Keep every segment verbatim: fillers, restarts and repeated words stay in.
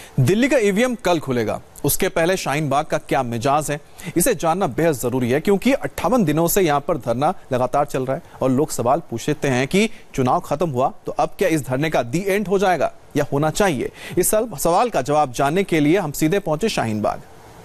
दिल्ली का ईवीएम कल खुलेगा, उसके पहले शाहीन बाग का क्या मिजाज है, इसे जानना बेहद जरूरी है क्योंकि अट्ठावन दिनों से यहां पर धरना लगातार चल रहा है और लोग सवाल पूछते हैं कि चुनाव खत्म हुआ तो अब क्या इस धरने का दी एंड हो जाएगा या होना चाहिए। इस सवाल का जवाब जानने के लिए हम सीधे पहुंचे शाहीन बाग।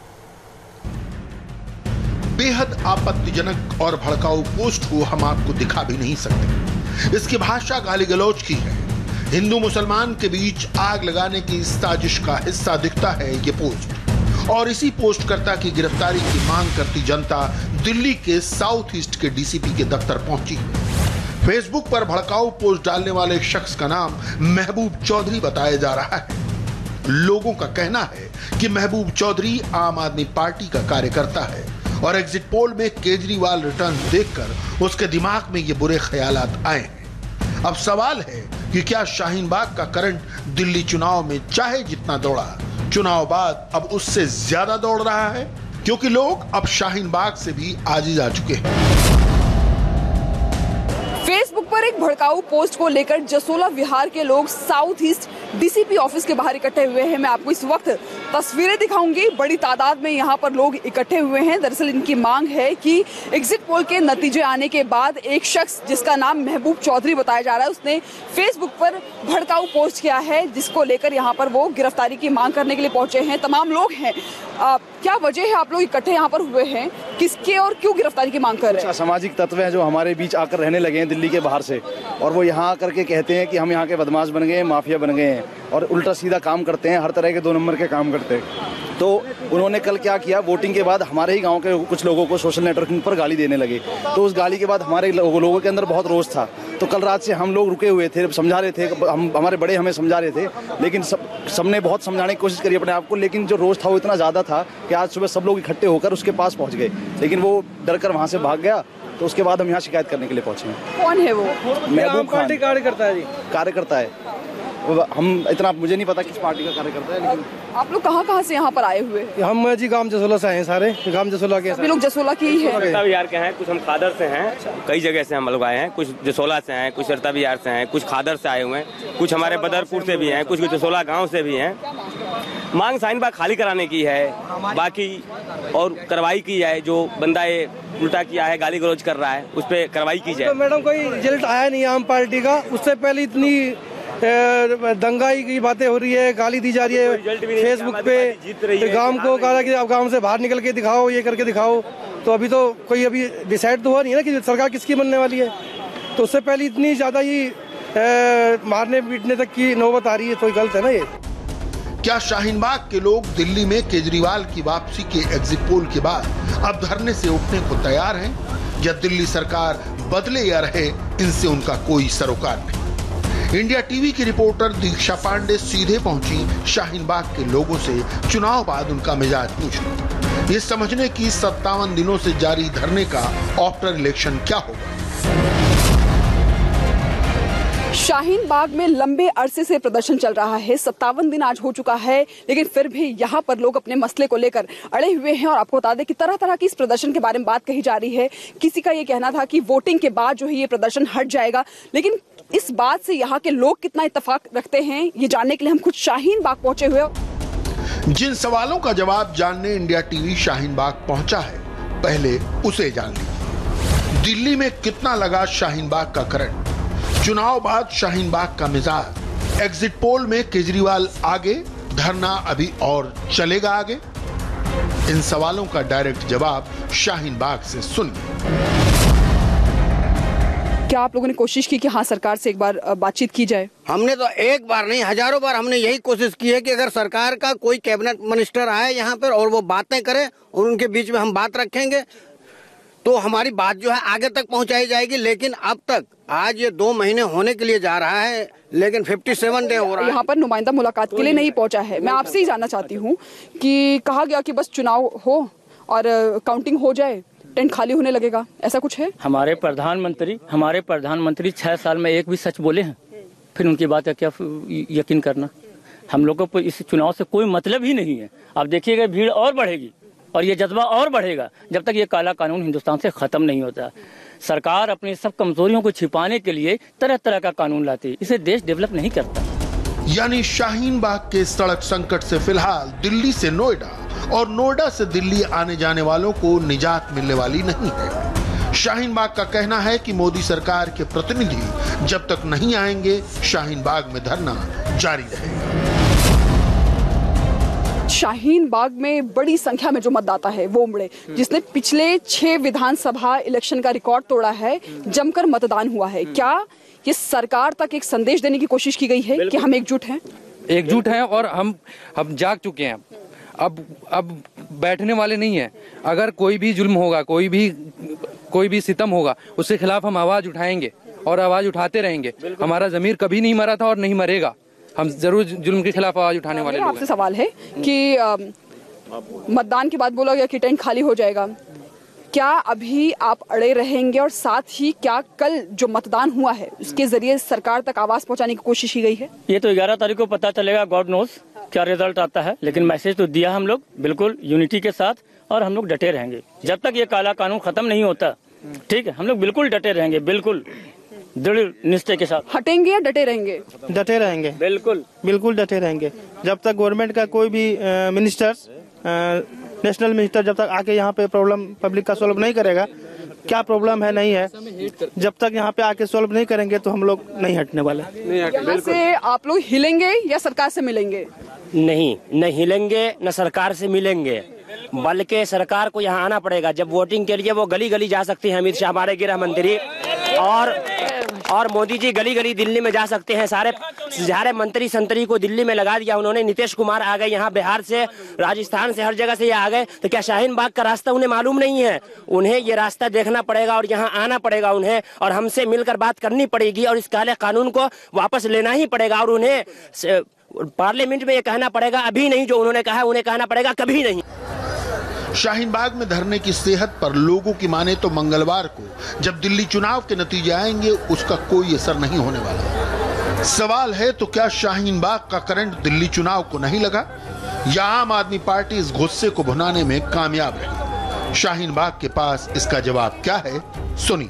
बेहद आपत्तिजनक और भड़काऊ पोस्ट को हम आपको दिखा भी नहीं सकते। इसकी भाषा गाली गलौज की है। हिंदू मुसलमान के बीच आग लगाने की इस साजिश का हिस्सा दिखता है ये पोस्ट। और इसी पोस्टकर्ता की गिरफ्तारी की मांग करती जनता दिल्ली के साउथ ईस्ट के डीसीपी के दफ्तर पहुंची। फेसबुक पर भड़काऊ पोस्ट डालने वाले शख्स का नाम महबूब चौधरी बताया जा रहा है। लोगों का कहना है कि महबूब चौधरी आम आदमी पार्टी का कार्यकर्ता है और एग्जिट पोल में केजरीवाल रिटर्न देखकर उसके दिमाग में ये बुरे ख्यालात आए हैं। अब सवाल है कि क्या शाहीन बाग का करंट दिल्ली चुनाव में चाहे जितना दौड़ा, चुनाव बाद अब उससे ज्यादा दौड़ रहा है, क्योंकि लोग अब शाहीन बाग से भी आजिज आ चुके हैं। फेसबुक पर एक भड़काऊ पोस्ट को लेकर जसोला विहार के लोग साउथ ईस्ट डीसीपी ऑफिस के बाहर इकट्ठे हुए हैं। मैं आपको इस वक्त तस्वीरें दिखाऊंगी। बड़ी तादाद में यहाँ पर लोग इकट्ठे हुए हैं। दरअसल इनकी मांग है कि एग्जिट पोल के नतीजे आने के बाद एक शख्स जिसका नाम महबूब चौधरी बताया जा रहा है, उसने फेसबुक पर भड़काऊ पोस्ट किया है, जिसको लेकर यहाँ पर वो गिरफ्तारी की मांग करने के लिए पहुंचे हैं। तमाम लोग हैं। आ, क्या वजह है आप लोग इकट्ठे यहाँ पर हुए हैं? किसके और क्यों गिरफ्तारी की मांग कर रहे हैं? सामाजिक तत्व हैं जो हमारे बीच आकर रहने लगे हैं दिल्ली के बाहर से, और वो यहाँ आकर के कहते हैं कि हम यहाँ के बदमाश बन गए हैं, माफिया बन गए हैं और उल्टा सीधा काम करते हैं, हर तरह के दो नंबर के काम करते हैं। तो उन्होंने कल क्या किया, वोटिंग के बाद हमारे ही गांव के कुछ लोगों को सोशल नेटवर्किंग पर गाली देने लगे। तो उस गाली के बाद हमारे लोगों के अंदर बहुत रोष था। तो कल रात से हम लोग रुके हुए थे, समझा रहे थे, हम हमारे बड़े हमें समझा रहे थे, लेकिन सब सबने बहुत समझाने की कोशिश करी अपने आप को, लेकिन जो रोष था वो इतना ज़्यादा था कि आज सुबह सब लोग इकट्ठे होकर उसके पास पहुँच गए, लेकिन वो डर कर वहाँ से भाग गया। तो उसके बाद हम यहाँ शिकायत करने के लिए पहुँचे हैं। कौन है वो? महबूब पार्टी कार्यकर्ता है जी। कार्यकर्ता है, हम इतना मुझे नहीं पता किस पार्टी का कार्यकर्ता है। लेकिन आप लोग कहाँ कहाँ से यहाँ पर आए हुए? हम जी गांव जसोला से हैं, सारे गांव जसोला के सभी लोग जसोला के ही हैं। सरता बिहार के हैं, कुछ हम खादर से हैं, कई जगह से हम लोग आए हैं, कुछ जसोला से हैं, कुछ सरता बिहार से हैं, कुछ खादर से आए हुए हैं, कुछ हमारे बदरपुर से भी हैं, कुछ जसोला गाँव से भी हैं। मांग शाहीन बाग खाली कराने की है, बाकी और कार्रवाई की जाए। जो बंदा ये उल्टा किया है, गाली गलौज कर रहा है, उस पर कार्रवाई की जाए। तो मैडम कोई रिजल्ट आया नहीं आम पार्टी का, उससे पहले इतनी दंगाई की बातें हो रही है, गाली दी जा रही है फेसबुक पे। गांव को कहा कि आप गांव से बाहर निकल के दिखाओ, ये करके दिखाओ। तो अभी तो कोई अभी डिसाइड तो हुआ नहीं है ना कि सरकार किसकी बनने वाली है। तो उससे पहले इतनी ज्यादा ही मारने पीटने तक की नौबत आ रही है, तो गलत है ना ये। क्या शाहीन बाग के लोग दिल्ली में केजरीवाल की वापसी के एग्जिट पोल के बाद अब धरने से उठने को तैयार हैं, या दिल्ली सरकार बदले या रहे, इनसे उनका कोई सरोकार नहीं। इंडिया टीवी की रिपोर्टर दीक्षा पांडे सीधे पहुंची शाहीन बाग के लोगों से चुनाव बाद उनका मिजाज पूछने, ये समझने की सत्तावन दिनों से जारी धरने का आफ्टर इलेक्शन क्या होगा। शाहीन बाग में लंबे अरसे से प्रदर्शन चल रहा है। सत्तावन दिन आज हो चुका है, लेकिन फिर भी यहाँ पर लोग अपने मसले को लेकर अड़े हुए हैं। और आपको बता दें कि तरह तरह की इस प्रदर्शन के बारे में बात कही जा रही है। किसी का ये कहना था कि वोटिंग के बाद जो है ये प्रदर्शन हट जाएगा, लेकिन इस बात से यहाँ के लोग कितना इत्तेफाक रखते हैं ये जानने के लिए हम खुद शाहीन बाग पहुंचे हुए। जिन सवालों का जवाब जानने इंडिया टीवी शाहीन बाग पहुंचा है, पहले उसे जान लीजिए। दिल्ली में कितना लगा शाहीन बाग का करंट, चुनाव बाद शाहीन बाग का मिजाज, एग्जिट पोल में केजरीवाल आगे, धरना अभी और चलेगा आगे। इन सवालों का डायरेक्ट जवाब शाहीन बाग से सुनिए। क्या आप लोगों ने कोशिश की कि हाँ सरकार से एक बार बातचीत की जाए? हमने तो एक बार नहीं हजारों बार हमने यही कोशिश की है कि अगर सरकार का कोई कैबिनेट मिनिस्टर आए यहाँ पर और वो बातें करे और उनके बीच में हम बात रखेंगे तो हमारी बात जो है आगे तक पहुंचाई जाएगी। लेकिन अब तक आज ये दो महीने होने के लिए जा रहा है, लेकिन सत्तावन डे हो रहा है। यहाँ पर नुमाइंदा मुलाकात के लिए नहीं पहुंचा है। मैं आपसे ही जानना चाहती हूँ कि कहा गया कि बस चुनाव हो और काउंटिंग हो जाए, टेंट खाली होने लगेगा, ऐसा कुछ है? हमारे प्रधानमंत्री हमारे प्रधानमंत्री छह साल में एक भी सच बोले हैं? फिर उनकी बात का क्या यकीन करना? हम लोगों को इस चुनाव से कोई मतलब ही नहीं है। आप देखिएगा भीड़ और बढ़ेगी और ये जज्बा और बढ़ेगा जब तक ये काला कानून हिंदुस्तान से खत्म नहीं होता। सरकार अपनी सब कमजोरियों को छिपाने के लिए तरह तरह का कानून लाती है, इसे देश डेवलप नहीं करता। यानी शाहीन बाग के सड़क संकट से फिलहाल दिल्ली से नोएडा और नोएडा से दिल्ली आने जाने वालों को निजात मिलने वाली नहीं है। शाहीन बाग का कहना है कि मोदी सरकार के प्रतिनिधि जब तक नहीं आएंगे शाहीन बाग में धरना जारी रहेगा। शाहीन बाग में बड़ी संख्या में जो मतदाता है वो उमड़े, जिसने पिछले छह विधानसभा इलेक्शन का रिकॉर्ड तोड़ा है। जमकर मतदान हुआ है। क्या ये सरकार तक एक संदेश देने की कोशिश की गई है कि हम एकजुट हैं? एकजुट हैं और हम हम जाग चुके हैं। अब अब बैठने वाले नहीं हैं। अगर कोई भी जुल्म होगा, कोई भी कोई भी सितम होगा, उसके खिलाफ हम आवाज उठाएंगे और आवाज उठाते रहेंगे। हमारा जमीर कभी नहीं मरा था और नहीं मरेगा। हम जरूर जुल्म के खिलाफ आवाज उठाने वाले लोग हैं। आपसे सवाल है कि आ, मतदान के बाद बोला गया कि टेंट खाली हो जाएगा। क्या अभी आप अड़े रहेंगे और साथ ही क्या कल जो मतदान हुआ है उसके जरिए सरकार तक आवाज पहुंचाने की कोशिश की गई है? ये तो ग्यारह तारीख को पता चलेगा, गॉड नोज क्या रिजल्ट आता है। लेकिन मैसेज तो दिया हम लोग बिल्कुल यूनिटी के साथ, और हम लोग डटे रहेंगे जब तक ये काला कानून खत्म नहीं होता। ठीक है, हम लोग बिल्कुल डटे रहेंगे, बिल्कुल दृढ़ निश्चय के साथ। हटेंगे या डटे रहेंगे? डटे रहेंगे, बिल्कुल बिल्कुल डटे रहेंगे। जब तक गवर्नमेंट का कोई भी मिनिस्टर्स, नेशनल मिनिस्टर जब तक आके यहाँ पे प्रॉब्लम पब्लिक का सॉल्व नहीं करेगा, क्या प्रॉब्लम है नहीं है, जब तक यहाँ पे आके सॉल्व नहीं करेंगे तो हम लोग नहीं हटने वाले। यहाँ से आप लोग हिलेंगे या सरकार से मिलेंगे? नहीं, न हिलेंगे न सरकार से मिलेंगे, बल्कि सरकार को यहाँ आना पड़ेगा। जब वोटिंग के लिए वो गली गली जा सकते हैं, अमित शाह हमारे गृह मंत्री, और और मोदी जी गली गली दिल्ली में जा सकते हैं। सारे सारे मंत्री संतरी को दिल्ली में लगा दिया उन्होंने। नीतीश कुमार आ गए यहाँ, बिहार से, राजस्थान से, हर जगह से ये आ गए। तो क्या शाहीन बाग का रास्ता उन्हें मालूम नहीं है? उन्हें ये रास्ता देखना पड़ेगा और यहाँ आना पड़ेगा उन्हें, और हमसे मिलकर बात करनी पड़ेगी और इस काले कानून को वापस लेना ही पड़ेगा। और उन्हें पार्लियामेंट में ये कहना पड़ेगा, अभी नहीं, जो उन्होंने कहा उन्हें कहना पड़ेगा कभी नहीं। शाहीन बाग में धरने की सेहत पर लोगों की माने तो मंगलवार को जब दिल्ली चुनाव के नतीजे आएंगे उसका कोई असर नहीं होने वाला। सवाल है तो क्या शाहीन बाग का करंट दिल्ली चुनाव को नहीं लगा, या आम आदमी पार्टी इस गुस्से को भुनाने में कामयाब रही? शाहीन बाग के पास इसका जवाब क्या है, सुनिए।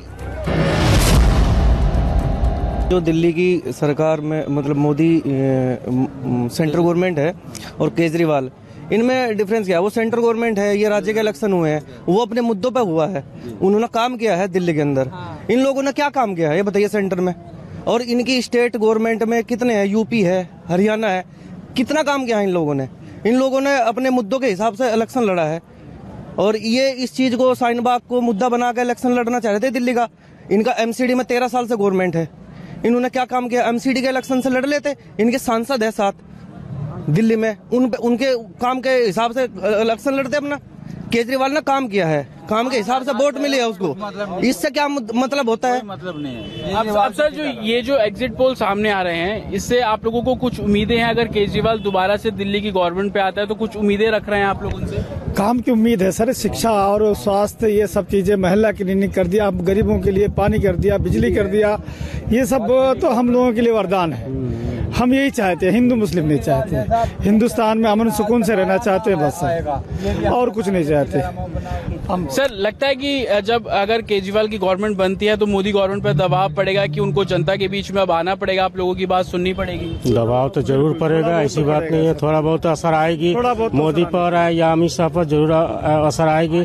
जो दिल्ली की सरकार में मतलब मोदी सेंट्रल गवर्नमेंट है और केजरीवाल, इनमें डिफरेंस क्या है? वो सेंट्रल गवर्नमेंट है, ये राज्य के इलेक्शन हुए हैं, वो अपने मुद्दों पे हुआ है, उन्होंने काम किया है दिल्ली के अंदर। इन लोगों ने क्या काम किया है ये बताइए सेंटर में? और इनकी स्टेट गवर्नमेंट में कितने हैं? यूपी है, हरियाणा है, कितना काम किया है इन लोगों ने? इन लोगों ने अपने मुद्दों के हिसाब से इलेक्शन लड़ा है, और ये इस चीज को शाहीन बाग को मुद्दा बना कर इलेक्शन लड़ना चाह रहे थे दिल्ली का। इनका एमसीडी में तेरह साल से गवर्नमेंट है, इन्होंने क्या काम किया? एमसीडी के इलेक्शन से लड़ लेते। इनके सांसद है साथ दिल्ली में, उन उनके काम के हिसाब से इलेक्शन लड़ते अपना। केजरीवाल ने काम किया है, काम के हिसाब से वोट मिले है उसको, इससे क्या मतलब होता है? मतलब नहीं है। अब, अब सर जो ये जो एग्जिट पोल सामने आ रहे हैं, इससे आप लोगों को कुछ उम्मीदें हैं? अगर केजरीवाल दोबारा से दिल्ली की गवर्नमेंट पे आता है तो कुछ उम्मीदें रख रहे हैं आप लोग उनसे? काम की उम्मीद है सर, शिक्षा और स्वास्थ्य, ये सब चीजें, महिला क्लिनिक कर दिया, गरीबों के लिए पानी कर दिया, बिजली कर दिया, ये सब तो हम लोगों के लिए वरदान है। हम यही चाहते हैं, हिंदू मुस्लिम नहीं चाहते, हिंदुस्तान में अमन सुकून से रहना चाहते हैं बस, और कुछ नहीं चाहते हम। सर लगता है कि जब अगर केजरीवाल की गवर्नमेंट बनती है तो मोदी गवर्नमेंट पर दबाव पड़ेगा कि उनको जनता के बीच में अब आना पड़ेगा, आप लोगों की बात सुननी पड़ेगी? दबाव तो जरूर पड़ेगा, ऐसी बात नहीं है। थोड़ा बहुत असर आएगी मोदी पर या अमित शाह पर, जरूर असर आएगी।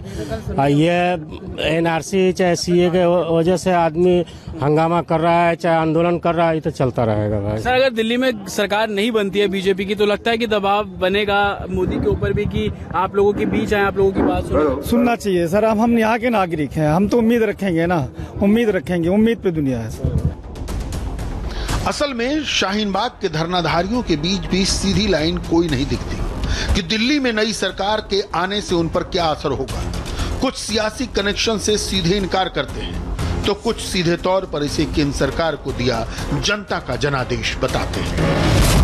ये एनआरसी चाहे सीए के वजह से आदमी हंगामा कर रहा है, चाहे आंदोलन कर रहा है, ये तो चलता रहेगा भाई। सर अगर दिल्ली में सरकार नहीं बनती है बीजेपी की, तो लगता है कि दबाव बनेगा मोदी के ऊपर भी कि आप लोगों के बीच आए, आप लोगों की बात सुने? सुनना चाहिए सर, हम हम यहाँ के नागरिक हैं, हम तो उम्मीद रखेंगे ना, उम्मीद रखेंगे, उम्मीद पे दुनिया है सर। असल में शाहीन बाग के धरनाधारियों के बीच भी सीधी लाइन कोई नहीं दिखती कि दिल्ली में नई सरकार के आने से उन पर क्या असर होगा। कुछ सियासी कनेक्शन से सीधे इनकार करते हैं, तो कुछ सीधे तौर पर इसे केंद्र सरकार को दिया जनता का जनादेश बताते हैं।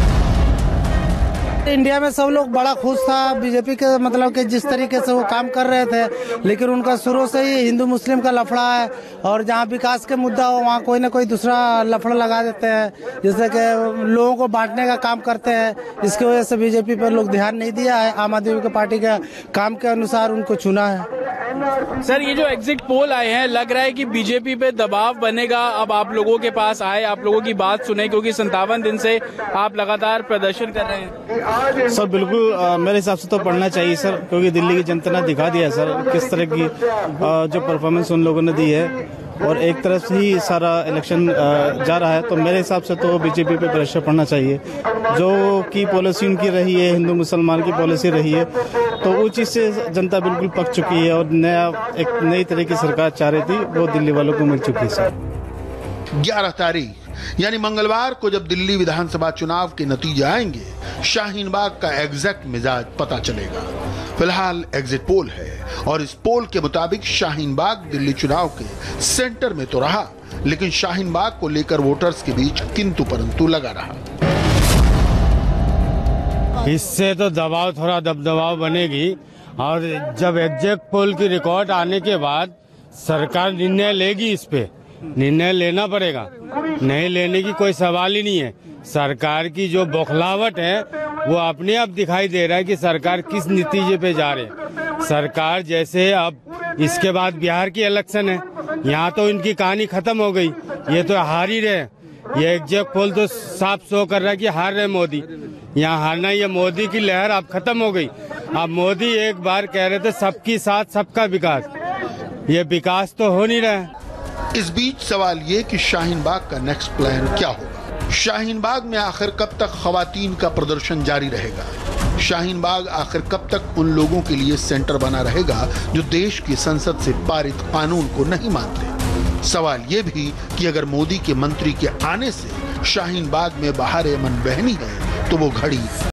इंडिया में सब लोग बड़ा खुश था बीजेपी के, मतलब कि जिस तरीके से वो काम कर रहे थे, लेकिन उनका शुरू से ही हिंदू मुस्लिम का लफड़ा है, और जहाँ विकास के मुद्दा हो वहाँ कोई ना कोई दूसरा लफड़ा लगा देते हैं, जैसे कि लोगों को बांटने का काम करते हैं। इसकी वजह से बीजेपी पर लोग ध्यान नहीं दिया है, आम आदमी की पार्टी के काम के अनुसार उनको चुना है। सर ये जो एग्जिट पोल आए हैं, लग रहा है कि बीजेपी पे दबाव बनेगा। अब आप लोगों के पास आए, आप लोगों की बात सुने, क्योंकि संतावन दिन से आप लगातार प्रदर्शन कर रहे हैं। सर बिल्कुल आ, मेरे हिसाब से तो पढ़ना चाहिए सर, क्योंकि दिल्ली की जनता ने दिखा दिया सर किस तरह की आ, जो परफॉर्मेंस उन लोगों ने दी है, और एक तरफ से ही सारा इलेक्शन जा रहा है। तो मेरे हिसाब से तो बीजेपी पे प्रेशर पड़ना चाहिए। जो कि पॉलिसी उनकी रही है, हिंदू मुसलमान की पॉलिसी रही है, तो वो चीज़ से जनता बिल्कुल पक चुकी है और नया एक नई तरह की सरकार चाह रही थी, वो दिल्ली वालों को मिल चुकी है सर। ग्यारह तारीख यानी मंगलवार को जब दिल्ली विधानसभा चुनाव के नतीजे आएंगे, शाहीन बाग का एग्जैक्ट मिजाज पता चलेगा। फिलहाल एग्जिट पोल है और इस पोल के मुताबिक शाहीन बाग दिल्ली चुनाव के सेंटर में तो रहा, लेकिन शाहीन बाग को लेकर वोटर्स के बीच किंतु परंतु लगा रहा। इससे तो दबाव थोड़ा दबदबाव बनेगी, और जब एग्जैक्ट पोल की रिकॉर्ड आने के बाद सरकार निर्णय लेगी, इस पे निर्णय लेना पड़ेगा। नहीं लेने की कोई सवाल ही नहीं है। सरकार की जो बौखलाहट है वो अपने आप दिखाई दे रहा है कि सरकार किस नतीजे पे जा रही है। सरकार जैसे अब इसके बाद बिहार की इलेक्शन है, यहाँ तो इनकी कहानी खत्म हो गई, ये तो हार ही रहे। ये एग्जैक्ट पोल तो साफ शो कर रहा है कि हार रहे मोदी। यहाँ हारना, ये मोदी की लहर अब खत्म हो गई। अब मोदी एक बार कह रहे थे सबकी साथ सबका विकास, ये विकास तो हो नहीं रहा है। इस बीच सवाल ये कि शाहीन बाग का नेक्स्ट प्लान क्या होगा। शाहीन बाग में आखिर कब तक खवातीन का प्रदर्शन जारी रहेगा। शाहीन बाग आखिर कब तक उन लोगों के लिए सेंटर बना रहेगा जो देश की संसद से पारित कानून को नहीं मानते। सवाल ये भी कि अगर मोदी के मंत्री के आने से शाहीन बाग में बहार अमन बहनी है, तो वो घड़ी